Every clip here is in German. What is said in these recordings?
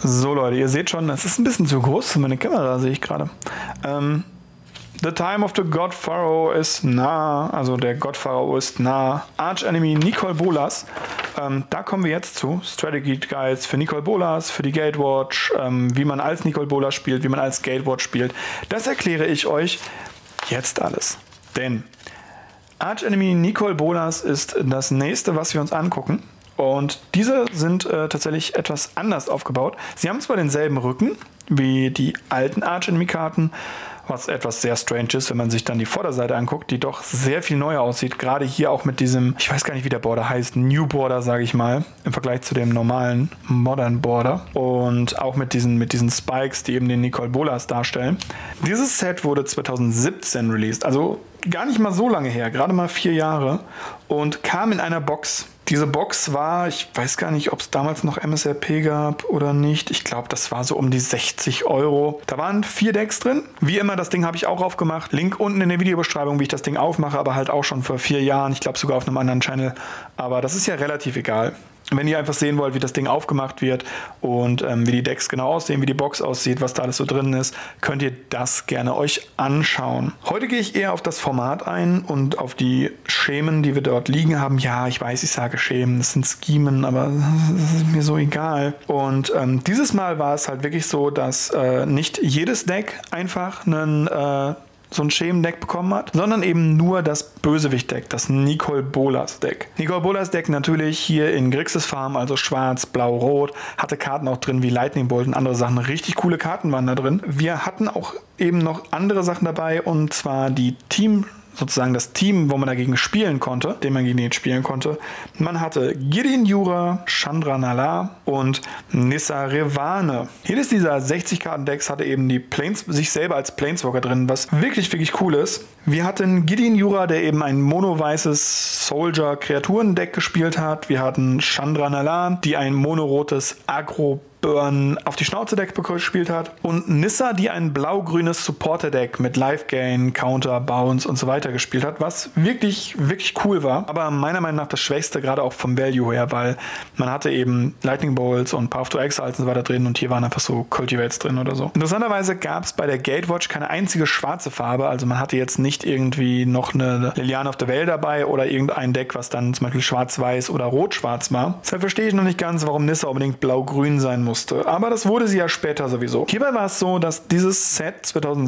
So Leute, ihr seht schon, das ist ein bisschen zu groß für meine Kamera, sehe ich gerade. The time of the God Pharaoh ist nah, also der God Pharaoh ist nah. Arch Enemy Nicol Bolas, da kommen wir jetzt zu. Strategy Guides für Nicol Bolas, für die Gatewatch, wie man als Nicol Bolas spielt, wie man als Gatewatch spielt. Das erkläre ich euch jetzt alles. Denn Arch Enemy Nicol Bolas ist das nächste, was wir uns angucken. Und diese sind tatsächlich etwas anders aufgebaut. Sie haben zwar denselben Rücken wie die alten Arch Enemy Karten, was etwas sehr strange ist, wenn man sich dann die Vorderseite anguckt, die doch sehr viel neuer aussieht. Gerade hier auch mit diesem, ich weiß gar nicht, wie der Border heißt, New Border, sage ich mal, im Vergleich zu dem normalen Modern Border. Und auch mit diesen Spikes, die eben den Nicol Bolas darstellen. Dieses Set wurde 2017 released, also gar nicht mal so lange her, gerade mal 4 Jahre, und kam in einer Box. Diese Box war, ich weiß gar nicht, ob es damals noch MSRP gab oder nicht. Ich glaube, das war so um die 60 Euro. Da waren 4 Decks drin. Wie immer, das Ding habe ich auch aufgemacht. Link unten in der Videobeschreibung, wie ich das Ding aufmache, aber halt auch schon vor 4 Jahren. Ich glaube sogar auf einem anderen Channel. Aber das ist ja relativ egal. Wenn ihr einfach sehen wollt, wie das Ding aufgemacht wird und wie die Decks genau aussehen, wie die Box aussieht, was da alles so drin ist, könnt ihr das gerne euch anschauen. Heute gehe ich eher auf das Format ein und auf die Schemen, die wir dort liegen haben. Ja, ich weiß, ich sage Schemen, das sind Schemen, aber das ist mir so egal. Und dieses Mal war es halt wirklich so, dass nicht jedes Deck einfach so ein Schemendeck bekommen hat, sondern eben nur das Bösewicht-Deck, das Nicol Bolas-Deck. Nicol Bolas-Deck natürlich hier in Grixis Farm, also schwarz, blau, rot, hatte Karten auch drin wie Lightning Bolt und andere Sachen. Richtig coole Karten waren da drin. Wir hatten auch eben noch andere Sachen dabei, und zwar die sozusagen das Team, wo man dagegen spielen konnte, den man gegen den spielen konnte. Man hatte Gideon Jura, Chandra Nala und Nissa Revane. Jedes dieser 60-Karten-Decks hatte eben sich selber als Planeswalker drin, was wirklich, wirklich cool ist. Wir hatten Gideon Jura, der eben ein mono-weißes Soldier-Kreaturen-Deck gespielt hat. Wir hatten Chandra Nala, die ein monorotes Agro Burn auf die Schnauze-Deck gespielt hat. Und Nissa, die ein blau-grünes Supporter-Deck mit Life-Gain, Counter, Bounce und so weiter gespielt hat, was wirklich, wirklich cool war. Aber meiner Meinung nach das Schwächste, gerade auch vom Value her, weil man hatte eben Lightning Bolts und Path to Exile und so weiter drin, und hier waren einfach so Cultivates drin oder so. Interessanterweise gab es bei der Gatewatch keine einzige schwarze Farbe, also man hatte jetzt nicht irgendwie noch eine Liliana of the Veil dabei oder irgendein Deck, was dann zum Beispiel schwarz-weiß oder rot-schwarz war. Deshalb verstehe ich noch nicht ganz, warum Nissa unbedingt blau-grün sein muss. Aber das wurde sie ja später sowieso. Hierbei war es so, dass dieses Set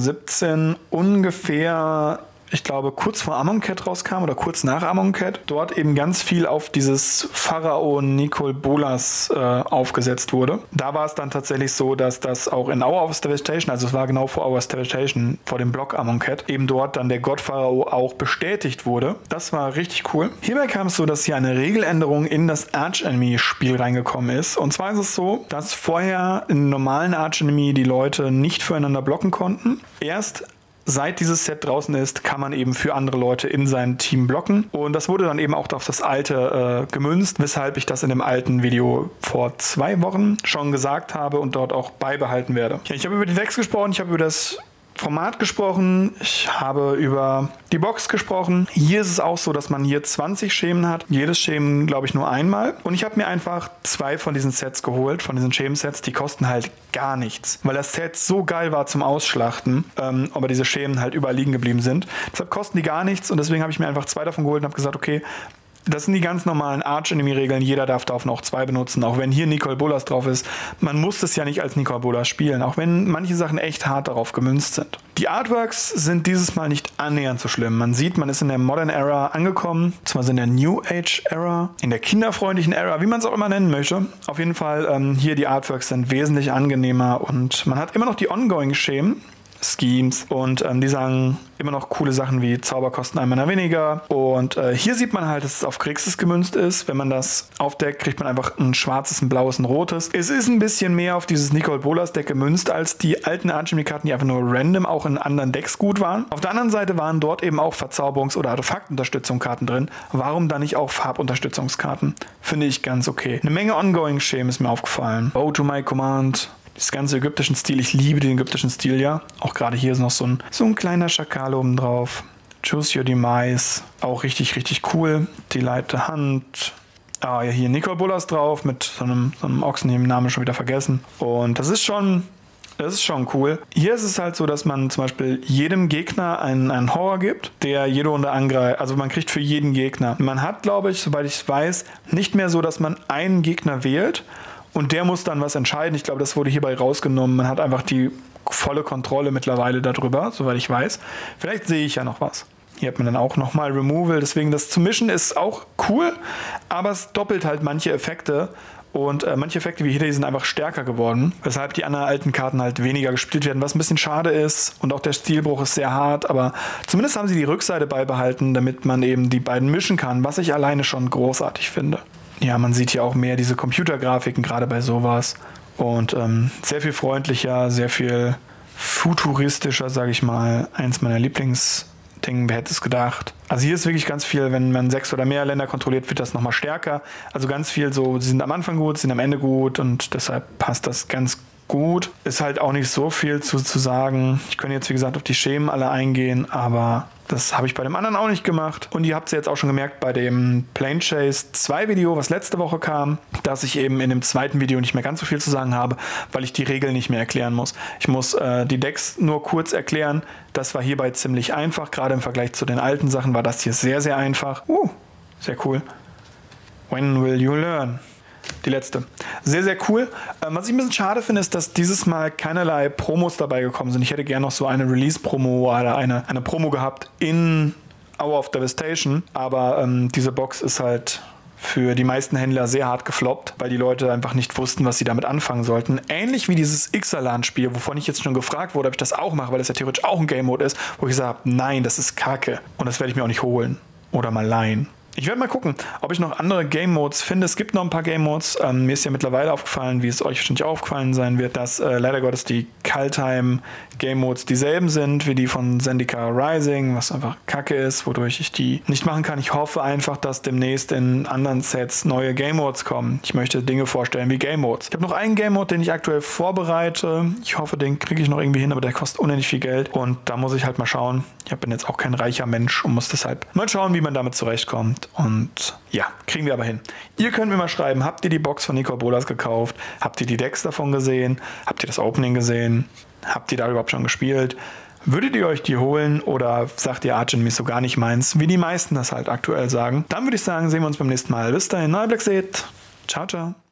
2017 ungefähr, ich glaube, kurz vor Amonkhet rauskam oder kurz nach Amonkhet, dort eben ganz viel auf dieses Pharao Nicol Bolas aufgesetzt wurde. Da war es dann tatsächlich so, dass das auch in Hour of Devastation, also es war genau vor Hour of Devastation, vor dem Block Amonkhet, eben dort dann der God Pharao auch bestätigt wurde. Das war richtig cool. Hierbei kam es so, dass hier eine Regeländerung in das Arch Enemy Spiel reingekommen ist. Und zwar ist es so, dass vorher in normalen Arch Enemy die Leute nicht füreinander blocken konnten. Erst seit dieses Set draußen ist, kann man eben für andere Leute in seinem Team blocken. Und das wurde dann eben auch auf das alte gemünzt, weshalb ich das in dem alten Video vor 2 Wochen schon gesagt habe und dort auch beibehalten werde. Ja, ich habe über die Decks gesprochen, ich habe über das Format gesprochen, ich habe über die Box gesprochen. Hier ist es auch so, dass man hier 20 Schemen hat. Jedes Schemen, glaube ich, nur einmal. Und ich habe mir einfach 2 von diesen Sets geholt, von diesen Schemen-Sets. Die kosten halt gar nichts, weil das Set so geil war zum Ausschlachten, aber diese Schemen halt überall liegen geblieben sind. Deshalb kosten die gar nichts, und deswegen habe ich mir einfach 2 davon geholt und habe gesagt, okay, das sind die ganz normalen Arch-Enemy-Regeln. Jeder darf davon auch 2 benutzen, auch wenn hier Nicol Bolas drauf ist. Man muss das ja nicht als Nicol Bolas spielen, auch wenn manche Sachen echt hart darauf gemünzt sind. Die Artworks sind dieses Mal nicht annähernd so schlimm. Man sieht, man ist in der Modern Era angekommen, beziehungsweise in der New Age Era, in der kinderfreundlichen Era, wie man es auch immer nennen möchte. Auf jeden Fall, hier die Artworks sind wesentlich angenehmer, und man hat immer noch die Ongoing-Schemen, Schemes, und die sagen immer noch coole Sachen wie Zauber kosten ein Mana weniger, und hier sieht man halt, dass es auf Grixis gemünzt ist. Wenn man das aufdeckt, kriegt man einfach ein schwarzes, ein blaues, ein rotes. Es ist ein bisschen mehr auf dieses Nicol Bolas Deck gemünzt als die alten Arch Enemy Karten, die einfach nur random auch in anderen Decks gut waren. Auf der anderen Seite waren dort eben auch Verzauberungs- oder Artefaktunterstützungskarten drin. Warum dann nicht auch Farbunterstützungskarten? Finde ich ganz okay. Eine Menge Ongoing-Schemen ist mir aufgefallen. Bow to my command. Das ganze ägyptischen Stil, ich liebe den ägyptischen Stil, ja. Auch gerade hier ist noch so ein kleiner Schakal oben drauf. Choose Your Demise, auch richtig, richtig cool. Delight the Hunt, ja, hier Nicol Bolas drauf mit so einem Ochsen, den Namen schon wieder vergessen. Und das ist schon cool. Hier ist es halt so, dass man zum Beispiel jedem Gegner einen Horror gibt, der jede Runde angreift. Also man kriegt für jeden Gegner. Man hat, glaube ich, soweit ich weiß, nicht mehr so, dass man einen Gegner wählt und der muss dann was entscheiden. Ich glaube, das wurde hierbei rausgenommen. Man hat einfach die volle Kontrolle mittlerweile darüber, soweit ich weiß. Vielleicht sehe ich ja noch was. Hier hat man dann auch nochmal Removal. Deswegen das zu mischen ist auch cool, aber es doppelt halt manche Effekte. Und manche Effekte wie hier, die sind einfach stärker geworden, weshalb die anderen alten Karten halt weniger gespielt werden, was ein bisschen schade ist. Und auch der Stilbruch ist sehr hart, aber zumindest haben sie die Rückseite beibehalten, damit man eben die beiden mischen kann, was ich alleine schon großartig finde. Ja, man sieht hier auch mehr diese Computergrafiken, gerade bei sowas. Und sehr viel freundlicher, sehr viel futuristischer, sage ich mal. Eins meiner Lieblingsdinge, wer hätte es gedacht. Also hier ist wirklich ganz viel, wenn man 6 oder mehr Länder kontrolliert, wird das nochmal stärker. Also ganz viel so, sie sind am Anfang gut, sind am Ende gut und deshalb passt das ganz gut. Ist halt auch nicht so viel zu sagen. Ich könnte jetzt, wie gesagt, auf die Schemen alle eingehen, aber das habe ich bei dem anderen auch nicht gemacht. Und ihr habt es jetzt auch schon gemerkt bei dem Plane Chase 2 Video, was letzte Woche kam, dass ich eben in dem zweiten Video nicht mehr ganz so viel zu sagen habe, weil ich die Regeln nicht mehr erklären muss. Ich muss die Decks nur kurz erklären. Das war hierbei ziemlich einfach. Gerade im Vergleich zu den alten Sachen war das hier sehr, sehr einfach. Sehr cool. When will you learn? Die letzte. Sehr, sehr cool. Was ich ein bisschen schade finde, ist, dass dieses Mal keinerlei Promos dabei gekommen sind. Ich hätte gerne noch so eine Release-Promo oder eine Promo gehabt in Hour of Devastation. Aber diese Box ist halt für die meisten Händler sehr hart gefloppt, weil die Leute einfach nicht wussten, was sie damit anfangen sollten. Ähnlich wie dieses Ixalan-Spiel, wovon ich jetzt schon gefragt wurde, ob ich das auch mache, weil das ja theoretisch auch ein Game-Mode ist, wo ich gesagt habe, nein, das ist Kacke. Und das werde ich mir auch nicht holen. Oder mal leihen. Ich werde mal gucken, ob ich noch andere Game Modes finde. Es gibt noch ein paar Game Modes. Mir ist ja mittlerweile aufgefallen, wie es euch wahrscheinlich aufgefallen sein wird, dass leider Gottes die Kaldheim Game Modes dieselben sind wie die von Zendika Rising, was einfach kacke ist, wodurch ich die nicht machen kann. Ich hoffe einfach, dass demnächst in anderen Sets neue Game Modes kommen. Ich möchte Dinge vorstellen wie Game Modes. Ich habe noch einen Game Mode, den ich aktuell vorbereite. Ich hoffe, den kriege ich noch irgendwie hin, aber der kostet unendlich viel Geld. Und da muss ich halt mal schauen. Ich bin jetzt auch kein reicher Mensch und muss deshalb mal schauen, wie man damit zurechtkommt. Und ja, kriegen wir aber hin. Ihr könnt mir mal schreiben, habt ihr die Box von Nicol Bolas gekauft? Habt ihr die Decks davon gesehen? Habt ihr das Opening gesehen? Habt ihr da überhaupt schon gespielt? Würdet ihr euch die holen oder sagt ihr, Arch-Enemy ist so gar nicht meins, wie die meisten das halt aktuell sagen? Dann würde ich sagen, sehen wir uns beim nächsten Mal. Bis dahin, neuer Black Seed. Ciao, ciao.